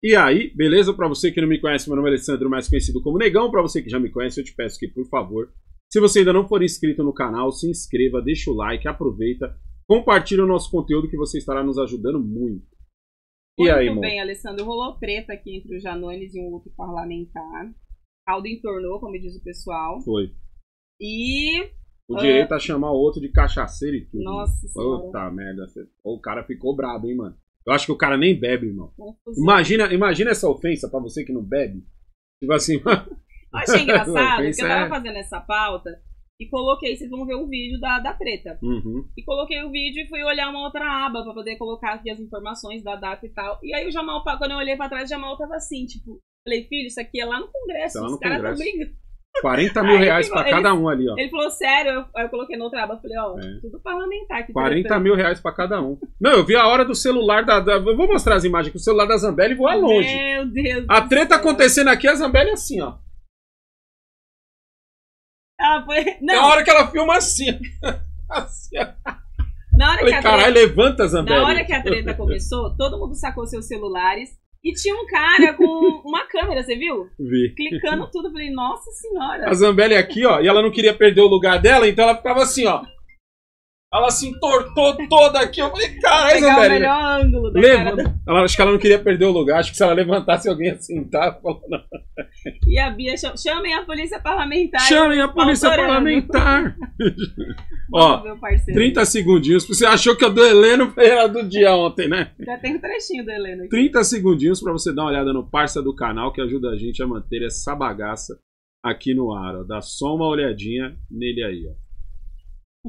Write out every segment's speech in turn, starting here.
E aí, beleza? Pra você que não me conhece, meu nome é Alessandro, mais conhecido como Negão. Pra você que já me conhece, eu te peço que, por favor, se você ainda não for inscrito no canal, se inscreva, deixa o like, aproveita, compartilha o nosso conteúdo que você estará nos ajudando muito. E aí, Muito bem, Alessandro. Rolou treta aqui entre o Janones e um outro parlamentar. Caldo entornou, como diz o pessoal. Foi. E... O direito a chamar o outro de cachaceiro e tudo. Nossa senhora. Puta merda. O cara ficou brabo, hein, mano. Eu acho que o cara nem bebe, irmão. Imagina essa ofensa pra você que não bebe. Tipo assim... Eu achei engraçado, porque eu tava fazendo essa pauta e coloquei, vocês vão ver o vídeo da treta. Uhum. E coloquei o vídeo e fui olhar uma outra aba pra poder colocar aqui as informações da data e tal. E aí o Jamal, quando eu olhei pra trás, o Jamal tava assim, tipo... Falei, filho, isso aqui é lá no Congresso, Tá lá os no caras estão Congresso. brigando. 40 mil reais pra cada um ali, ó. Ele falou, sério? Aí eu coloquei na outra aba, falei, ó, tudo parlamentar. Que 40 mil reais pra cada um. Não, eu vi a hora do celular eu vou mostrar as imagens, que o celular da Zambelli voa longe. Meu Deus. A treta acontecendo aqui, a Zambelli assim, ó. Ela foi... Não. É a hora que ela filma assim, assim, ó. Na hora que a caralho, levanta, Zambelli. Na hora que a treta começou, todo mundo sacou seus celulares e tinha um cara com uma câmera, você viu? Vi. Clicando tudo, falei, nossa senhora. A Zambelli aqui, ó, e ela não queria perder o lugar dela, então ela ficava assim, ó. Ela se entortou toda aqui. Eu falei, caralho, Zambelli. Zambelli. O melhor ângulo da cara acho que ela não queria perder o lugar. Acho que se ela levantasse, alguém ia sentar. E a Bia, chamem a polícia parlamentar. Chamem a polícia parlamentar. Ó, 30 segundinhos. Você achou que a do Heleno era do dia ontem, né? Já tem um trechinho do Heleno aqui. 30 segundinhos pra você dar uma olhada no parça do canal, que ajuda a gente a manter essa bagaça aqui no ar. Ó. Dá só uma olhadinha nele aí, ó.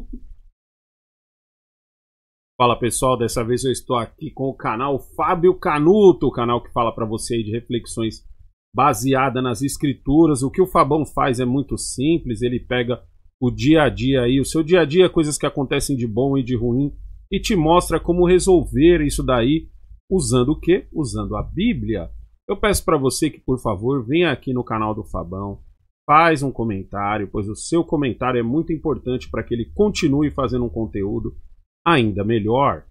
Fala pessoal, dessa vez eu estou aqui com o canal Fábio Canuto, o canal que fala para você aí de reflexões baseadas nas escrituras. O que o Fabão faz é muito simples, ele pega o dia a dia aí, o seu dia a dia, coisas que acontecem de bom e de ruim, e te mostra como resolver isso daí, usando o quê? Usando a Bíblia. Eu peço para você que, por favor, venha aqui no canal do Fabão, faz um comentário, pois o seu comentário é muito importante para que ele continue fazendo um conteúdo ainda melhor.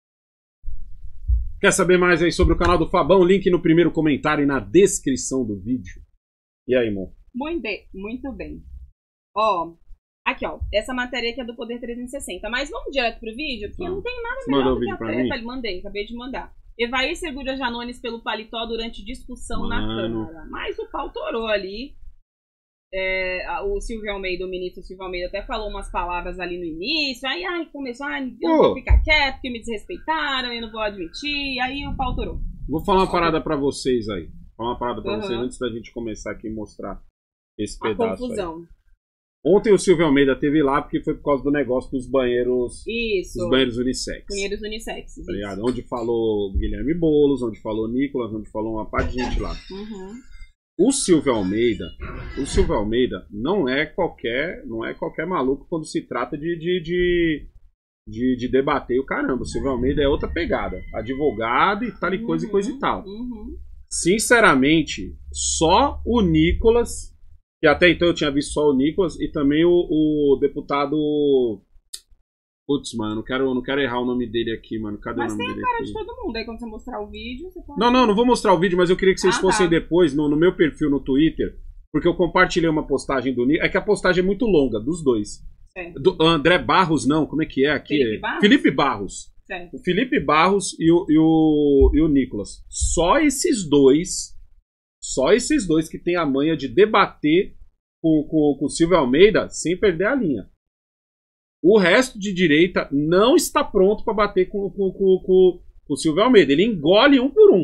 Quer saber mais aí sobre o canal do Fabão? Link no primeiro comentário e na descrição do vídeo. E aí, amor? Muito bem. Ó, aqui ó, essa matéria aqui é do Poder 360, mas vamos direto pro vídeo, porque não tem nada melhor do que a treta. Mandei, acabei de mandar. Evair segura Janones pelo paletó durante discussão na Câmara. Mas o pau torou ali. O Silvio Almeida, o ministro Silvio Almeida, até falou umas palavras ali no início. Aí começou, eu não vou ficar quieto, porque me desrespeitaram, eu não vou admitir. Aí o pau torou. Vou falar uma parada pra vocês aí. Vou falar uma parada pra vocês antes da gente começar aqui e mostrar esse pedaço. Confusão. Aí. Ontem o Silvio Almeida teve lá porque foi por causa do negócio dos banheiros. Isso. Dos banheiros unissex. Banheiros unissex. Tá ligado? Onde falou Guilherme Boulos, onde falou Nicolas, onde falou uma parte de gente lá. Uhum. O Silvio Almeida não é qualquer maluco quando se trata de debater o caramba. O Silvio Almeida é outra pegada. Advogado e tal e coisa e tal. Uhum. Sinceramente, só o Nicolas, que até então eu tinha visto só o Nicolas, e também o deputado... Putz, mano, não quero errar o nome dele aqui, mano. Cadê o nome dele? Mas tem a cara aqui? de todo mundo. Aí quando você mostrar o vídeo, você pode... Não vou mostrar o vídeo, mas eu queria que vocês fossem depois no meu perfil no Twitter, porque eu compartilhei uma postagem do Nicolas. É que a postagem é muito longa, dos dois. Do André Barros, não, como é que é aqui? Felipe Barros. Certo. O Felipe Barros e o Nicolas. Só esses dois que tem a manha de debater com o Silvio Almeida sem perder a linha. O resto de direita não está pronto para bater com o Silvio Almeida. Ele engole um por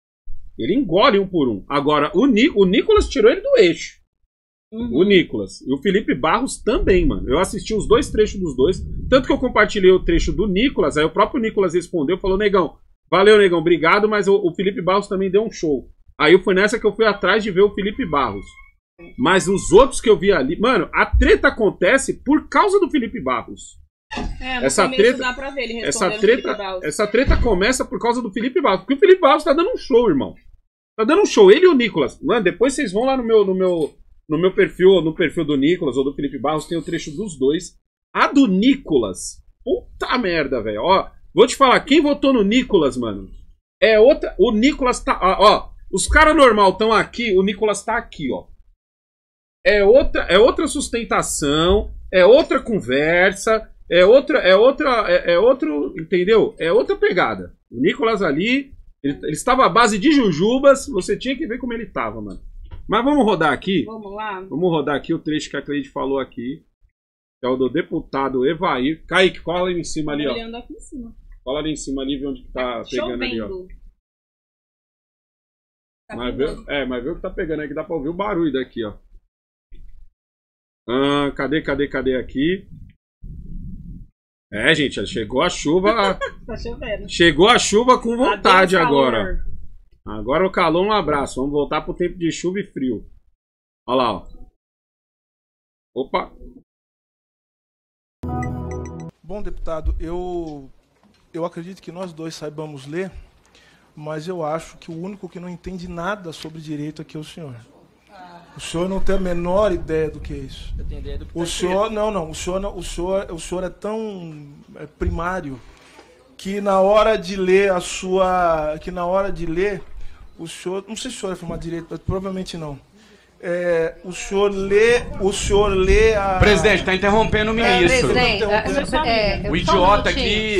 um. Agora, o Nicolas tirou ele do eixo. Uhum. O Nicolas. E o Felipe Barros também, mano. Eu assisti os dois trechos dos dois. Tanto que eu compartilhei o trecho do Nicolas. Aí o próprio Nicolas respondeu, falou, Negão, valeu, Negão, obrigado, mas o Felipe Barros também deu um show. Aí foi nessa que eu fui atrás de ver o Felipe Barros. Mas os outros que eu vi ali... Mano, a treta acontece por causa do Felipe Barros. Essa treta dá pra ver, ele essa treta começa por causa do Felipe Barros. Porque o Felipe Barros tá dando um show, irmão. Tá dando um show. Ele e o Nicolas. Mano, depois vocês vão lá no meu perfil, no perfil do Nicolas ou do Felipe Barros, tem o trecho dos dois. A do Nicolas. Puta merda, velho. Ó, vou te falar, quem votou no Nicolas, mano? É outra... O Nicolas tá... Ó, os caras normal estão aqui, o Nicolas tá aqui, ó. É outra sustentação, é outra conversa, é outro, entendeu? É outra pegada. O Nicolas ali, ele estava à base de jujubas, você tinha que ver como ele tava, mano. Mas vamos rodar aqui. Vamos lá. Vamos rodar aqui o trecho que a Cleide falou aqui. Que é o do deputado Evair. Kaique, cola ali em cima ali, ó. Olhando aqui em cima. Cola ali em cima ali, vê onde que tá pegando ali, ó. Tá mas vê o que tá pegando aí, que dá pra ouvir o barulho daqui, ó. Cadê aqui? É, gente, chegou a chuva. Tá chovendo. Chegou a chuva com vontade agora. Agora o calor, um abraço. Vamos voltar pro tempo de chuva e frio. Olha lá, ó. Opa. Bom, deputado, eu acredito que nós dois saibamos ler, mas eu acho que o único que não entende nada sobre direito aqui é o senhor. O senhor não tem a menor ideia do que é isso. Eu tenho ideia do que o senhor, não, o senhor é tão primário que na hora de ler o senhor, não sei se o senhor é formado de direito, mas provavelmente não. O senhor lê a... Presidente, está interrompendo o ministro. O idiota aqui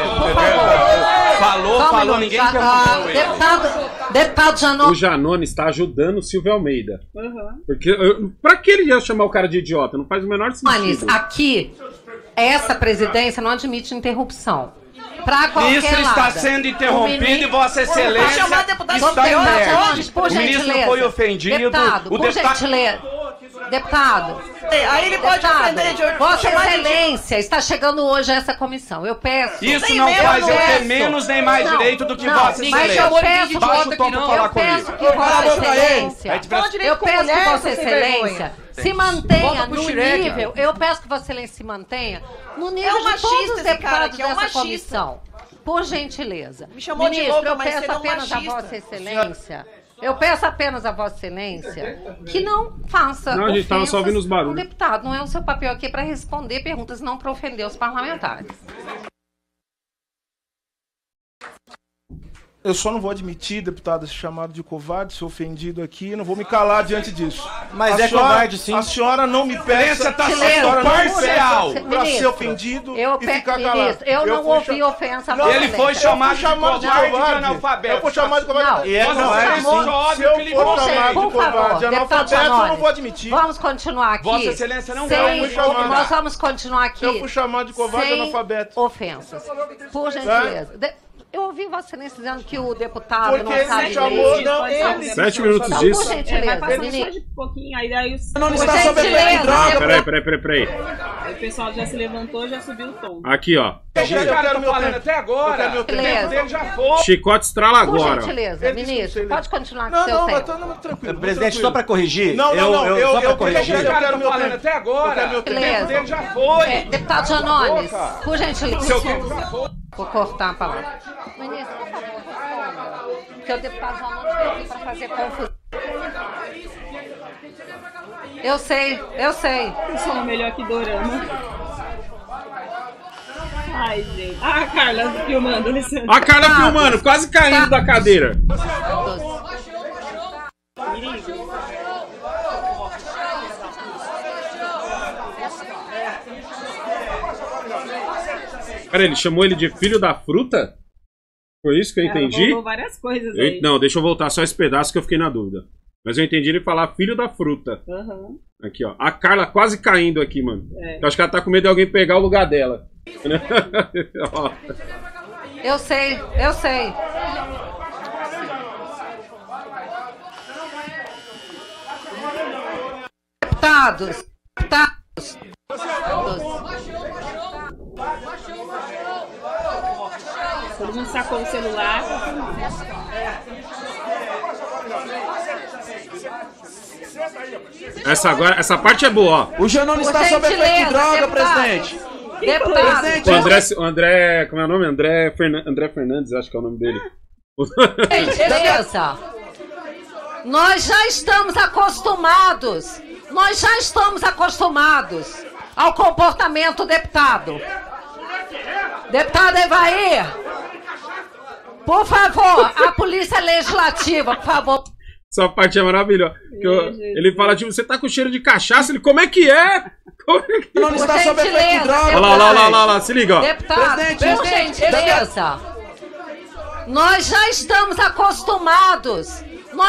falou, ninguém interrompeu ele. Deputado Janone. O Janone está ajudando o Silvio Almeida. Porque, pra que ele ia chamar o cara de idiota? Não faz o menor sentido. Aqui, essa presidência não admite interrupção. O ministro está sendo interrompido e Vossa Excelência está inerte. O ministro foi ofendido. Deputado, aí ele pode ofender de Vossa Excelência está chegando hoje a essa comissão. Eu peço. Isso não faz eu ter menos nem mais direito do que Vossa Excelência. Eu peço que Vossa Excelência. Se mantenha no nível. Eu peço que Vossa Excelência se mantenha no nível de todos os deputados dessa comissão. Por gentileza. Me chamou Ministro, de louca, mas eu peço apenas a Vossa Excelência. Eu peço apenas a Vossa Excelência que não faça. Não, a gente estava só ouvindo os barulhos. O deputado não é o seu papel aqui para responder perguntas, não para ofender os parlamentares. Eu só não vou admitir, deputado, ser chamado de covarde, ser ofendido aqui, não vou me calar diante disso. Mas covarde, sim. A senhora não me peça tá sendo parcial para ser ofendido e ficar calado. Eu não ouvi ofensa. Ele foi chamado de covarde de analfabeto. Eu vou chamar de covarde. Se eu for chamado de covarde de analfabeto, eu não vou admitir. Vamos continuar aqui. Vossa Excelência não Nós vamos continuar aqui. Eu fui chamado de covarde de analfabeto. Ofensas. Por gentileza. Eu ouvi Vossa Excelência dizendo que o deputado porque não sabe ler. 7 minutos disso. Por gentileza, de pouquinho, aí não está sob efeito de droga. Peraí. Aí o pessoal já se levantou, já subiu o tom. Aqui, ó. Eu quero meu falando até agora. O tempo dele já foi. Chicote estrala agora. Por gentileza, ministro, pode continuar com o seu tempo. Não, tranquilo. Presidente, só para corrigir. Eu quero meu falando até agora. O tempo dele já foi. Deputado Janones, por gentileza. Seu tempo já foi. Vou cortar a palavra. Ministro, porque o deputado Janones veio aqui para fazer confusão. Eu sei. Isso é melhor que dorama. Ai, gente. A Carla filmando, licença. A Carla filmando, quase caindo da cadeira. Cara, ele chamou ele de filho da fruta? Foi isso que eu entendi? Falou várias coisas aí. Não, deixa eu voltar só esse pedaço que eu fiquei na dúvida. Mas eu entendi ele falar filho da fruta. Aqui, ó. A Carla quase caindo aqui, mano. Eu acho que ela tá com medo de alguém pegar o lugar dela. Eu sei. Deputados. Todo mundo sacou o celular. Essa parte é boa, ó. O Janone está sob efeito de droga, presidente. Deputado. O André, como é o nome? André Fernandes, acho que é o nome dele. Beleza. Nós já estamos acostumados ao comportamento do deputado. Deputado Evair, Por favor, a polícia legislativa, por favor. Essa parte é maravilhosa. Ele fala, tipo, você tá com cheiro de cachaça. Ele, como é que é? Como é que... Não está sob efeito de droga. Olha lá, se liga, ó. Deputado, por gentileza. Nós já estamos acostumados.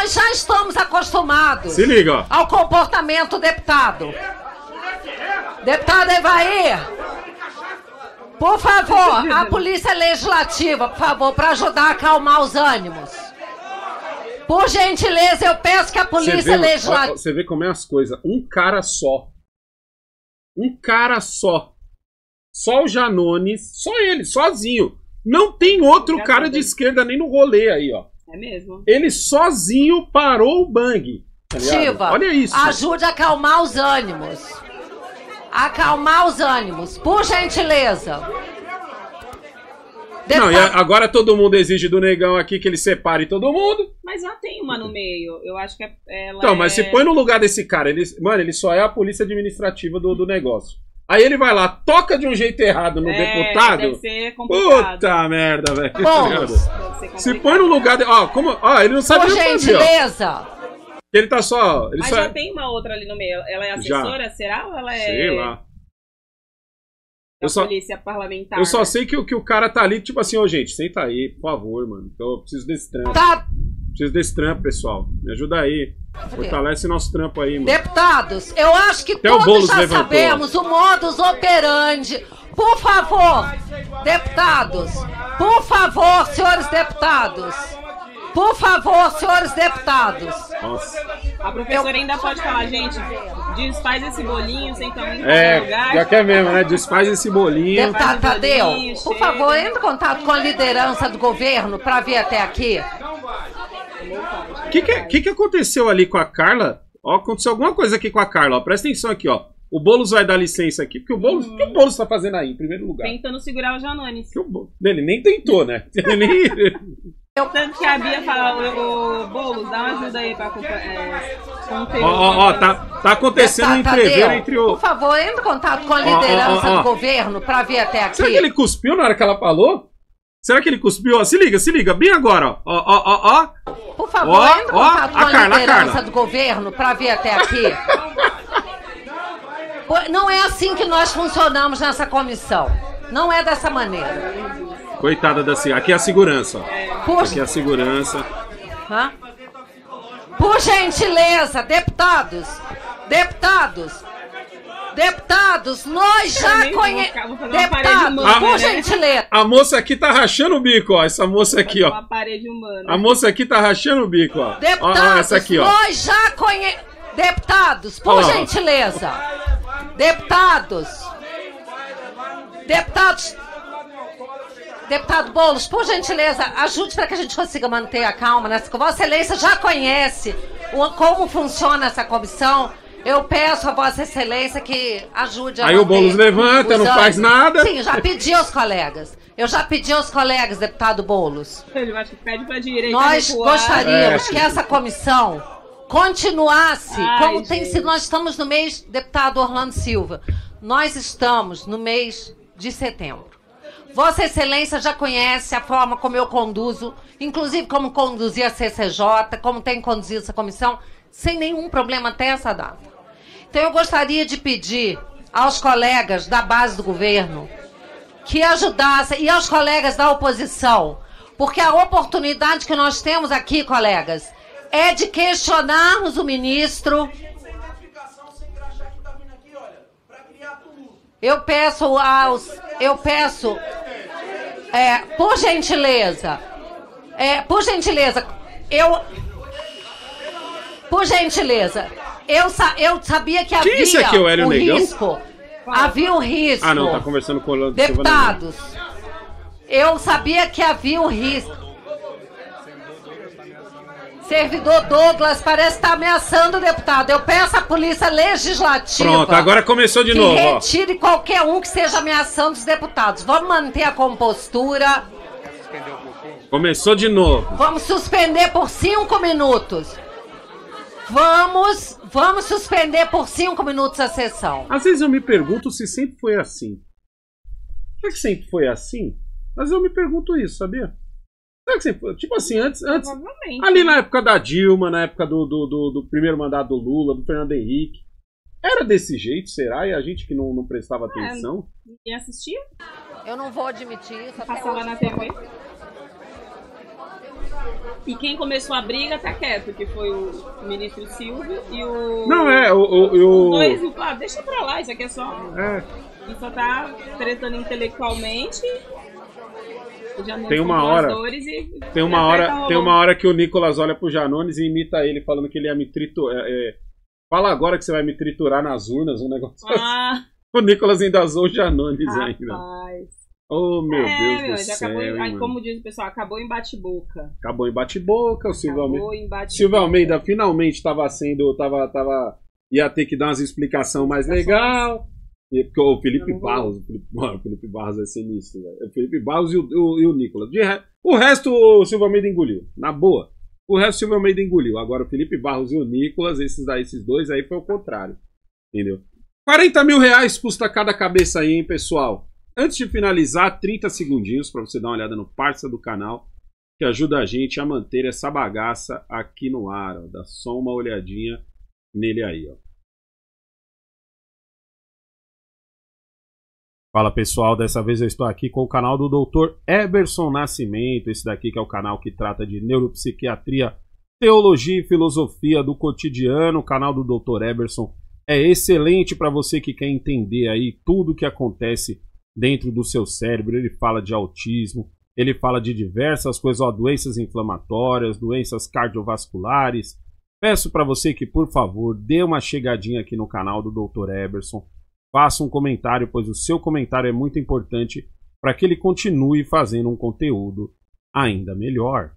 Se liga, ó. Ao comportamento, deputado. Deputado Evair. Por favor, a polícia legislativa, por favor, para ajudar a acalmar os ânimos. Por gentileza, eu peço que a polícia legislativa... Você vê como é as coisas. Um cara só. Só o Janones, só ele, sozinho. Não tem outro cara de esquerda nem no rolê aí, ó. É mesmo. Ele sozinho parou o bang. Tá olha isso. Ajude a acalmar os ânimos. Por gentileza. Não, e agora todo mundo exige do negão aqui que ele separe todo mundo. Mas já tem uma no meio. Eu acho que ela então, mas se põe no lugar desse cara. Ele só é a polícia administrativa do negócio. Aí ele vai lá, toca de um jeito errado no deputado. Deve ser complicado. Puta merda, velho. Se põe no lugar... ele não sabe o que fazer. Por gentileza. Ele tá só... Mas já tem uma outra ali no meio. Ela é assessora, será? Ou ela é... Sei lá. Polícia parlamentar. Eu só sei que o cara tá ali, tipo assim, gente, senta aí, por favor, mano. Então eu preciso desse trampo. Preciso desse trampo, pessoal. Me ajuda aí. Fortalece nosso trampo aí, mano. Deputados, eu acho que todos já sabemos o modus operandi. Por favor, deputados. Por favor, senhores deputados. Nossa. A professora ainda pode falar, gente, desfaz esse bolinho sem tamanho lugar. Já quer mesmo, né? Desfaz esse bolinho. Deputado Tadeu, por favor, entre em contato com a liderança do governo para vir até aqui. O que aconteceu ali com a Carla? Ó, aconteceu alguma coisa aqui com a Carla. Ó, presta atenção aqui, ó. O Boulos vai dar licença aqui, porque o Boulos... O que o Boulos tá fazendo aí, em primeiro lugar? Tentando segurar o Janones. Ele nem tentou, né? Tanto que a Bia fala, o Boulos, dá uma ajuda aí pra conter. Tá acontecendo um entreveiro entre o... Por favor, entre em contato com a liderança do governo pra vir até aqui. Será que ele cuspiu na hora que ela falou? Será que ele cuspiu? Ó, se liga, bem agora, ó. Por favor, entre em contato com a liderança do governo pra vir até aqui. Não é assim que nós funcionamos nessa comissão. Não é dessa maneira. Coitada da segurança. Aqui é a segurança, ó. Aqui é a segurança. Por gentileza, deputados, nós já conhecemos. Deputados, por gentileza. A moça aqui tá rachando o bico, ó. Essa moça aqui, ó. Uma parede humana. A moça aqui tá rachando o bico, ó. Deputados, ó, essa aqui, ó. Nós já conhecemos. Deputados, por gentileza. Deputado Boulos, por gentileza, ajude para que a gente consiga manter a calma nessa. Vossa Excelência já conhece como funciona essa comissão. Eu peço a Vossa Excelência que ajude a Aí o Boulos levanta, não faz nada. Sim, já pedi aos colegas. Deputado Boulos. Ele vai pede pra direita. Nós gostaríamos que essa comissão continuasse, como tem sido. Nós estamos no mês, deputado Orlando Silva, nós estamos no mês de setembro. Vossa Excelência já conhece a forma como eu conduzo, inclusive como conduzi a CCJ, como tem conduzido essa comissão, sem nenhum problema até essa data. Então eu gostaria de pedir aos colegas da base do governo que ajudassem, e aos colegas da oposição, porque a oportunidade que nós temos aqui, colegas, é de questionarmos o ministro. Eu peço, por gentileza, eu sabia que havia um risco. Havia um risco. Ah, não, tá conversando com o Orlando Silva. Deputados, eu sabia que havia um risco. Servidor Douglas parece estar ameaçando o deputado. Eu peço à polícia legislativa... Pronto, agora começou de novo. Que retire qualquer um que esteja ameaçando os deputados. Vamos manter a compostura. Começou de novo. Vamos suspender por 5 minutos. Vamos suspender por 5 minutos a sessão. Às vezes eu me pergunto se sempre foi assim. Será que sempre foi assim? Às vezes eu me pergunto isso, sabia? Tipo assim, antes ali na época da Dilma, na época do primeiro mandato do Lula, do Fernando Henrique, era desse jeito, será? E a gente que não prestava atenção? Ninguém assistia? Eu não vou admitir isso. Passava na TV. E quem começou a briga tá quieto, que foi o ministro Silvio e o... Não, os dois, deixa pra lá, isso aqui é só... E só tá tretando intelectualmente... Tem uma hora que o Nicolas olha pro Janones e imita ele falando que ele ia me triturar. Fala agora que você vai me triturar nas urnas, um negócio assim. O Nicolas ainda zoou o Janones ainda. Oh, meu Deus do céu. Aí, como diz o pessoal, acabou em bate-boca. Acabou em bate-boca. O Silvio Almeida finalmente ia ter que dar umas explicações mais legais. Porque o Felipe Barros é sinistro, velho. O Felipe Barros e o Nicolas. O resto o Silvio Almeida engoliu. Na boa. O resto o Silvio Almeida engoliu. Agora o Felipe Barros e o Nicolas, esses dois aí foi o contrário. Entendeu? 40 mil reais custa cada cabeça aí, hein, pessoal? Antes de finalizar, 30 segundinhos para você dar uma olhada no parça do canal, que ajuda a gente a manter essa bagaça aqui no ar. Ó. Dá só uma olhadinha nele aí, ó. Fala pessoal, dessa vez eu estou aqui com o canal do Dr. Eberson Nascimento, esse daqui que é o canal que trata de neuropsiquiatria, teologia e filosofia do cotidiano. O canal do Dr. Eberson é excelente para você que quer entender aí tudo o que acontece dentro do seu cérebro. Ele fala de autismo, ele fala de diversas coisas, ó, doenças inflamatórias, doenças cardiovasculares. Peço para você que, por favor, dê uma chegadinha aqui no canal do Dr. Eberson. Faça um comentário, pois o seu comentário é muito importante para que ele continue fazendo um conteúdo ainda melhor.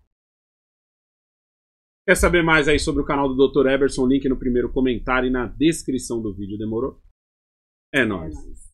Quer saber mais aí sobre o canal do Dr. Eberson? Link no primeiro comentário e na descrição do vídeo. Demorou? É nóis.